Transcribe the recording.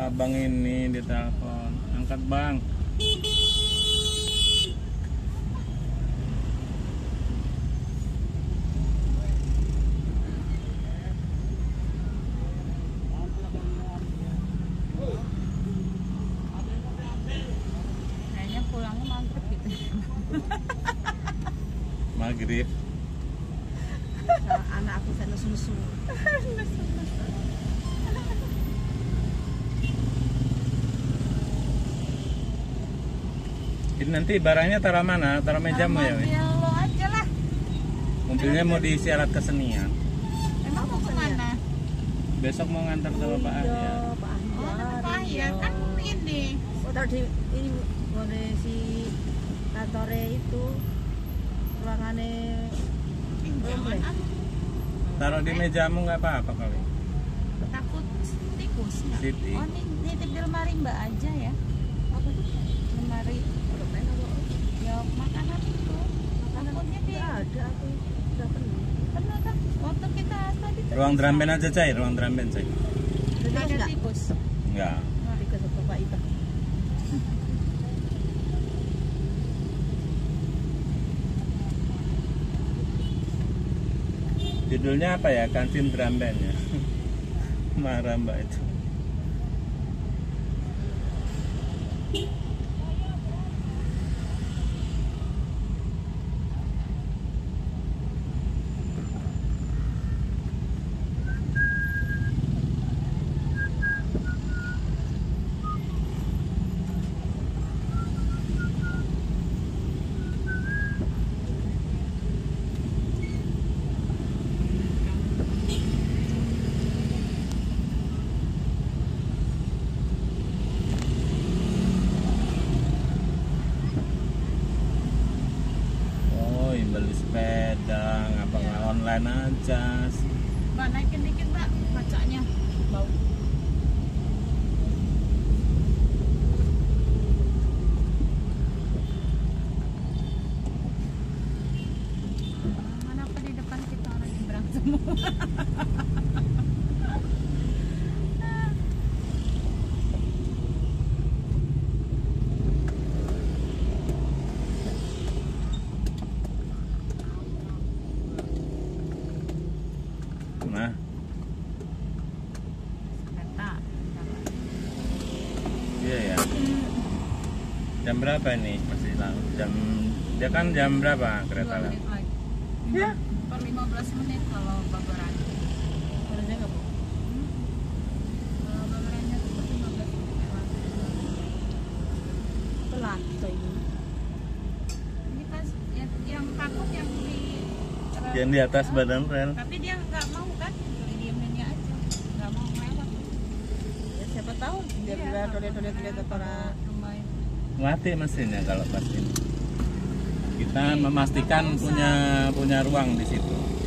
abang ini ditelepon. Angkat bang. Kayaknya pulangnya mantep gitu. Maghrib. Anak aku saya nesu-nesu. Ini nanti barangnya taruh mana? Taruh mejamu ya? Mobil lo aja lah. Mobilnya mau diisi alat kesenian. Emang mau kemana? Besok mau ngantar ke Pak Ahyar. Pak Ahyar. Pak Ahyar kan ini. Oh tadi ini boleh si kantornya itu ruangannya. Taruh di mejamu nggak apa-apa kali. Takut tikus nggak? Siti. Oh nitip di lemari mbak aja ya. Apa tuh? Lemari. Ya makanan itu. Takutnya di. Ada aku udah penuh. Penuh kan? Waktu kita tadi. Ruang drum band aja cair, ruang drum band cair. Ada tikus. Enggak. Tikus Bapak Ita. Judulnya apa ya? Kantin drum band ya. Marah mbak itu. Beli sepeda, ngapa nggak online aja? Mbak naikin dikit mbak kacanya bau. Mana apa di depan kita orang nyebrang semua. Nah, Kereta. iya ya. Jam berapa ini? Masih jam, dia kan jam berapa kereta 2 lah? menit lagi. Ya. Per 15 menit kalau babaran. Harusnya nggak bu? Kalau babarannya tuh per 15 menit lagi. Pelan ini. Ini pas yang takut yang di Yang di atas badan rel. tapi dia nggak mau kan, dieminnya aja, nggak mau lewat. Ya siapa tahu dia bilang dole-dole orang lumayan. Mati mesinnya kalau pas ini. Kita memastikan punya ruang di situ.